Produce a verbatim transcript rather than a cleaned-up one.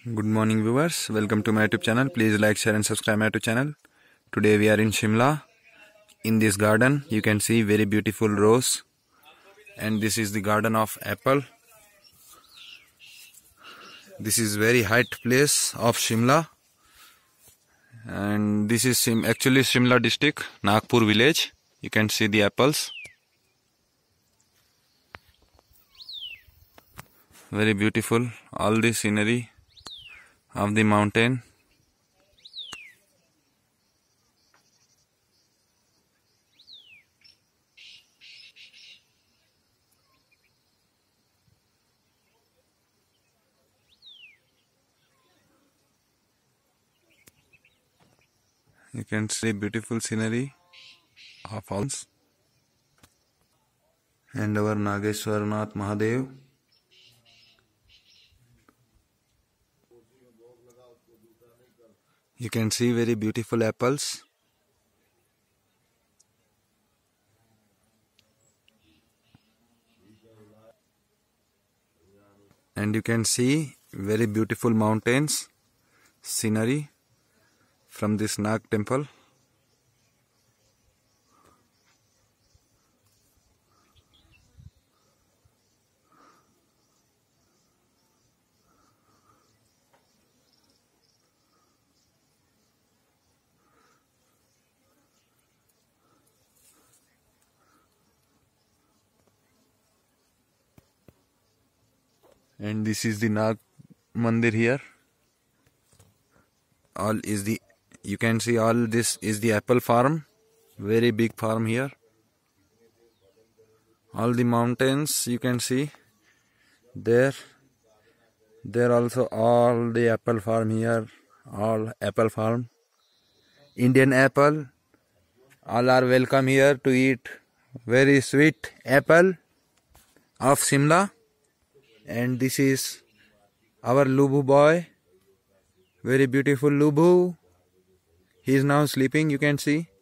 Good morning viewers, welcome to my YouTube channel. Please like, share and subscribe my YouTube channel. Today we are in Shimla. In this garden you can see very beautiful rose, and this is the garden of apple. This is very height place of Shimla, and this is Sim actually Shimla district, Nagpur village. You can see the apples. Very beautiful, all the scenery of the mountain. You can see beautiful scenery of falls and our Nageshwarnath Mahadev. You can see very beautiful apples. And you can see very beautiful mountains, scenery from this Nag temple. And this is the Nag Mandir here. All is the, you can see all this is the apple farm, very big farm here. All the mountains you can see there. There also all the apple farm here, all apple farm. Indian apple, all are welcome here to eat very sweet apple of Shimla. And this is our Lubu boy, very beautiful Lubu. He is now sleeping, you can see.